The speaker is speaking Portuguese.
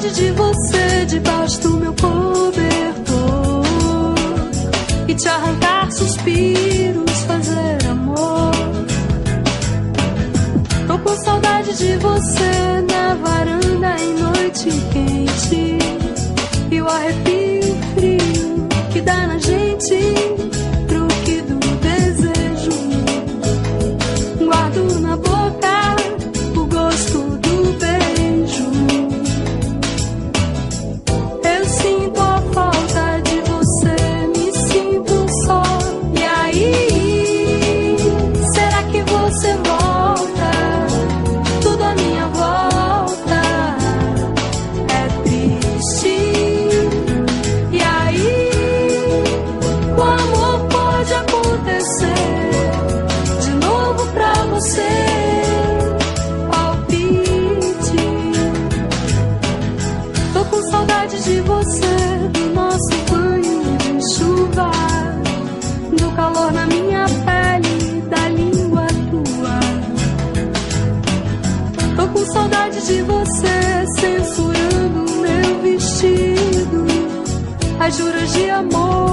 saudade de você debaixo do meu cobertor e te arrancar suspiros, fazer amor. Tô com saudade de você na varanda em noite quente e o arrepio frio que dá na gente, truque do desejo. Guardo na boca o gosto do beijo. Eu sinto a falta de você, me sinto só. E aí, será que você volta? Tudo à minha volta é triste. E aí, o amor pode acontecer de novo pra você. Palpite. Tô com saudade de você, do nosso banho de chuva, do calor na minha pele, da língua tua. Tô com saudade de você, censurando meu vestido, as juras de amor